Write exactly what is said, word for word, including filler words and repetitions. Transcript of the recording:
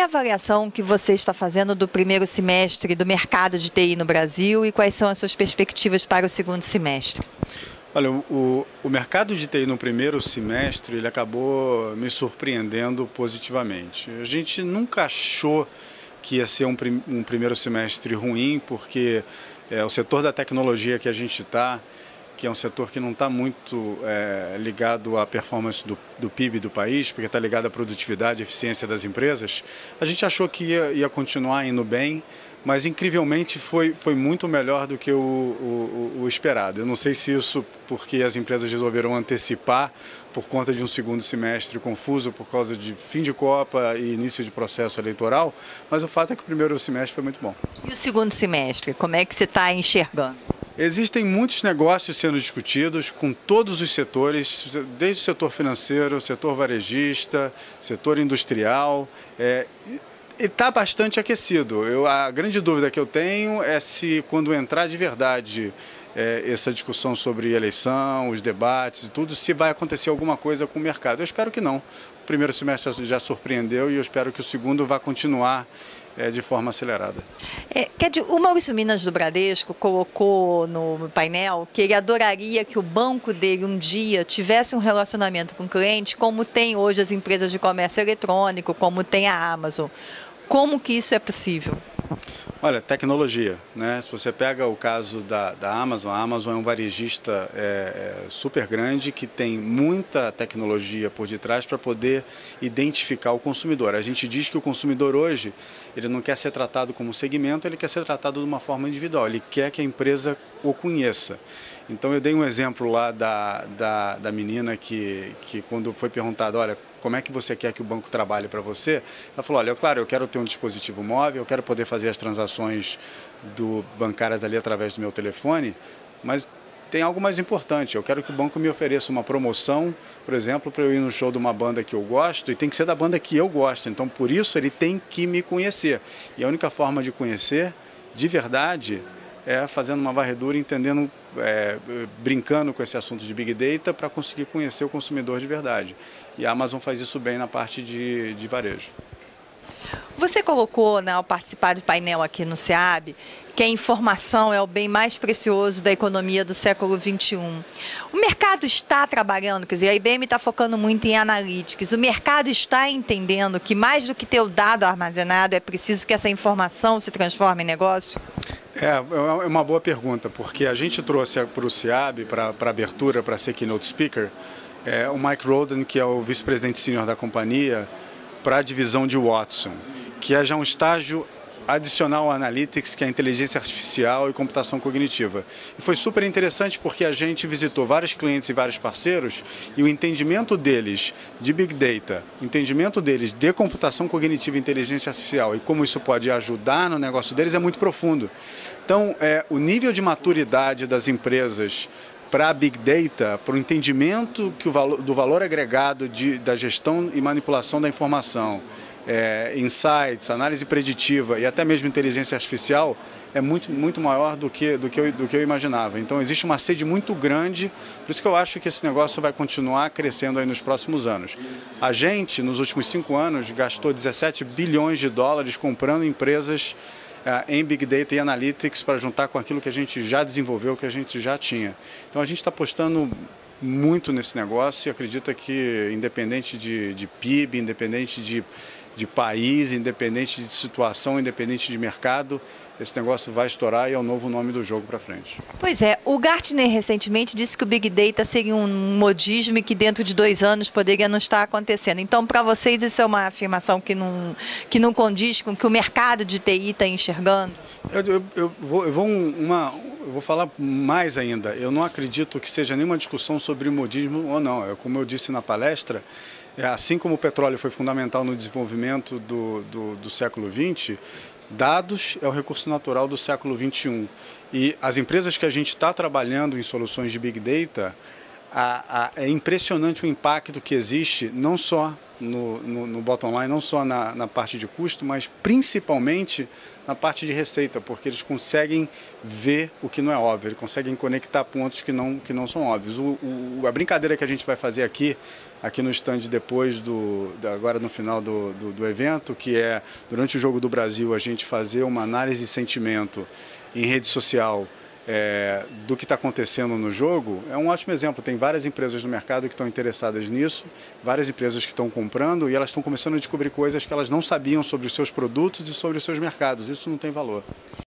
é a avaliação que você está fazendo do primeiro semestre do mercado de T I no Brasil e quais são as suas perspectivas para o segundo semestre? Olha, o, o mercado de T I no primeiro semestre ele acabou me surpreendendo positivamente. A gente nunca achou que ia ser um, prim, um primeiro semestre ruim, porque é, o setor da tecnologia que a gente está, que é um setor que não está muito é, ligado à performance do, do P I B do país, porque está ligado à produtividade e eficiência das empresas, a gente achou que ia, ia continuar indo bem, mas incrivelmente foi, foi muito melhor do que o, o, o esperado. Eu não sei se isso porque as empresas resolveram antecipar por conta de um segundo semestre confuso por causa de fim de Copa e início de processo eleitoral, mas o fato é que o primeiro semestre foi muito bom. E o segundo semestre, como é que você está enxergando? Existem muitos negócios sendo discutidos com todos os setores, desde o setor financeiro, setor varejista, setor industrial, é, e está bastante aquecido. Eu, a grande dúvida que eu tenho é se, quando entrar de verdade é, essa discussão sobre eleição, os debates e tudo, se vai acontecer alguma coisa com o mercado. Eu espero que não. O primeiro semestre já surpreendeu e eu espero que o segundo vá continuar é, de forma acelerada. É, o Maurício Minas do Bradesco colocou no painel que ele adoraria que o banco dele um dia tivesse um relacionamento com o cliente como tem hoje as empresas de comércio eletrônico, como tem a Amazon. Como que isso é possível? Olha, tecnologia, né? Se você pega o caso da, da Amazon, a Amazon é um varejista é, é, super grande que tem muita tecnologia por detrás para poder identificar o consumidor. A gente diz que o consumidor hoje, ele não quer ser tratado como segmento, ele quer ser tratado de uma forma individual, ele quer que a empresa o conheça. Então eu dei um exemplo lá da, da, da menina que, que quando foi perguntado, olha, como é que você quer que o banco trabalhe para você? Ela falou, olha, claro, eu quero ter um dispositivo móvel, eu quero poder fazer as transações do, bancárias ali através do meu telefone, mas tem algo mais importante, eu quero que o banco me ofereça uma promoção, por exemplo, para eu ir no show de uma banda que eu gosto, e tem que ser da banda que eu gosto, então por isso ele tem que me conhecer. E a única forma de conhecer, de verdade, é fazendo uma varredura, entendendo, é, brincando com esse assunto de Big Data para conseguir conhecer o consumidor de verdade. E a Amazon faz isso bem na parte de, de varejo. Você colocou, né, ao participar do painel aqui no SEAB, que a informação é o bem mais precioso da economia do século vinte e um. O mercado está trabalhando, quer dizer, a I B M está focando muito em analytics, o mercado está entendendo que mais do que ter o dado armazenado, é preciso que essa informação se transforme em negócio? É, é uma boa pergunta, porque a gente trouxe para o SEAB, para a abertura, para ser keynote speaker, é, o Mike Roden, que é o vice-presidente sênior da companhia, para a divisão de Watson, que é já um estágio adicional ao Analytics, que é a inteligência artificial e computação cognitiva. E foi super interessante porque a gente visitou vários clientes e vários parceiros e o entendimento deles de Big Data, o entendimento deles de computação cognitiva e inteligência artificial e como isso pode ajudar no negócio deles é muito profundo. Então, é, o nível de maturidade das empresas para a Big Data, para o entendimento que o valor, do valor agregado de, da gestão e manipulação da informação, É, insights, análise preditiva e até mesmo inteligência artificial é muito, muito maior do que, do, que eu, do que eu imaginava. Então existe uma sede muito grande, por isso que eu acho que esse negócio vai continuar crescendo aí nos próximos anos. A gente, nos últimos cinco anos, gastou dezessete bilhões de dólares comprando empresas é, em Big Data e Analytics para juntar com aquilo que a gente já desenvolveu, que a gente já tinha. Então a gente está apostando muito nesse negócio e acredita que independente de, de P I B, independente de de país, independente de situação, independente de mercado, esse negócio vai estourar e é o novo nome do jogo para frente. Pois é, o Gartner recentemente disse que o Big Data seria um modismo e que dentro de dois anos poderia não estar acontecendo. Então, para vocês, isso é uma afirmação que não, que não condiz com o que o mercado de T I está enxergando? Eu, eu, eu, vou, eu, vou uma, eu vou falar mais ainda. Eu não acredito que seja nenhuma discussão sobre modismo ou não. Eu, como eu disse na palestra, assim como o petróleo foi fundamental no desenvolvimento do, do, do século vinte, dados é o recurso natural do século vinte e um. E as empresas que a gente está trabalhando em soluções de Big Data, a, a, é impressionante o impacto que existe, não só no, no, no bottom line, não só na, na parte de custo, mas principalmente na parte de receita, porque eles conseguem ver o que não é óbvio, eles conseguem conectar pontos que não, que não são óbvios. O, o, a brincadeira que a gente vai fazer aqui aqui no stand depois do, agora no final do, do, do evento, que é, durante o Jogo do Brasil, a gente fazer uma análise de sentimento em rede social é, do que está acontecendo no jogo, é um ótimo exemplo. Tem várias empresas no mercado que estão interessadas nisso, várias empresas que estão comprando e elas estão começando a descobrir coisas que elas não sabiam sobre os seus produtos e sobre os seus mercados. Isso não tem valor.